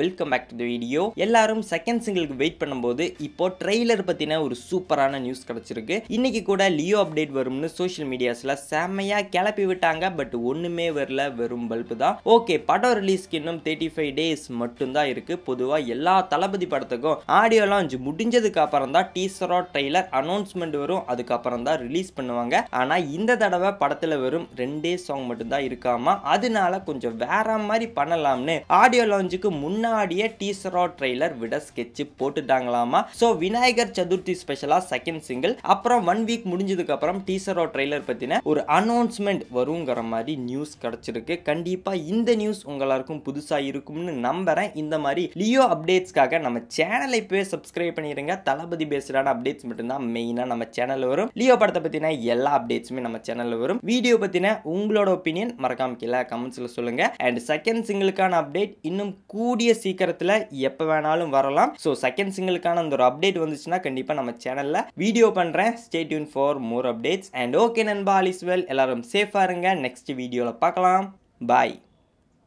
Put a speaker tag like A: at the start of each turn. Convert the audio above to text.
A: Welcome back to the video. எல்லாரும் second சிங்கிளுக்கு wait பண்ணும்போது இப்போ ட்ரெய்லர் பத்தின ஒரு சூப்பரான நியூஸ் கிடைச்சிருக்கு. இன்னைக்கு கூட லியோ அப்டேட் வரும்னு சோஷியல் மீடியாஸ்ல செமையா கிளப்பி விட்டாங்க. பட் ஒண்ணுமே வரல, வெறும் பல்பு தான். ஓகே, படம் ரிலீஸ்க்கு இன்னும் 35 டேஸ் மட்டும் தான் இருக்கு. பொதுவா எல்லா தளபதி படத்துக்கும் ஆடியோ லான்ச் முடிஞ்சதுக்கு அப்புறம் தான் டீசரோ ட்ரெய்லர் அனௌன்ஸ்மெண்ட் வரும். அதுக்கப்புறம் தான் ரிலீஸ் பண்ணுவாங்க. ஆனா இந்த தடவை படத்துல வெறும் 2 சாங் மட்டும் தான் இருக்காமா. அதனால கொஞ்சம் வேற மாதிரி பண்ணலாம்னு ஆடியோ லான்ச்சுக்கு முன்னாடியே டீசரோ ட்ரெய்லர் விட ஸ்கெட்ச் போட்டுட்டாங்களாமா. சோ விநாயகர் சதுர்த்தி ஸ்பெஷலா செகண்ட் சிங்கிள், அப்புறம் 1 வீக் முடிஞ்சதுக்கு அப்புறம் டீசரோ ட்ரெய்லர் பத்தின ஒரு அனௌன்ஸ்மெண்ட் வருங்கிற மாதிரி நியூஸ் கிடைச்சிருக்கு. கண்டிப்பா இந்த நியூஸ் எல்லாருக்கும் புதுசா இருக்கும்னு நம்புறேன். இந்த மாதிரி லியோ அப்டேட்ஸ்க்காக நம்ம சேனலை இப்பவே சப்ஸ்கிரைப் பண்ணிருங்க. தளபதி பேஸ்டான அப்டேட்ஸ் மட்டும்தான் மெயினா நம்ம சேனல்ல வரும். லியோ படத்தை பத்தின எல்லா அப்டேட்ஸுமே நம்ம சேனல்ல வரும். வீடியோ பத்தின உங்களோட ஒப்பீனியன் மறக்காம கீழே கமெண்ட்ஸ்ல சொல்லுங்க. அண்ட் செகண்ட் சிங்கிளுக்கான அப்டேட் இன்னும் கூடிய சீக்கிரத்துல எப்ப வேணாலும் வரலாம். சோ செகண்ட் சிங்கிளுக்கான அந்த ஒரு அப்டேட் வந்துச்சுன்னா கண்டிப்பா நம்ம சேனல்ல வீடியோ பண்றேன். Stay tuned for more updates. And okay நண்பா, ஆல் இஸ் வெல். எல்லாரும் சேஃபா இருங்க. நெக்ஸ்ட் வீடியோல பார்க்கலாம். பாய்.